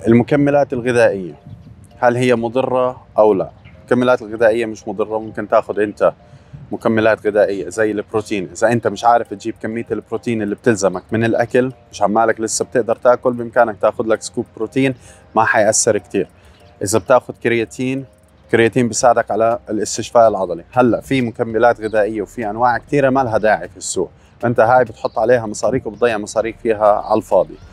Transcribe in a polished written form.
المكملات الغذائية هل هي مضرة أو لا؟ المكملات الغذائية مش مضرة. ممكن تاخذ أنت مكملات غذائية زي البروتين، إذا أنت مش عارف تجيب كمية البروتين اللي بتلزمك من الأكل، مش عمالك لسه بتقدر تاكل، بإمكانك تاخذ لك سكوب بروتين ما حيأثر كتير. إذا بتاخذ كرياتين، كرياتين بيساعدك على الاستشفاء العضلي. هلا في مكملات غذائية وفي أنواع كثيرة ما لها داعي في السوق، فأنت هاي بتحط عليها مصاريف وبتضيع مصاريف فيها على الفاضي.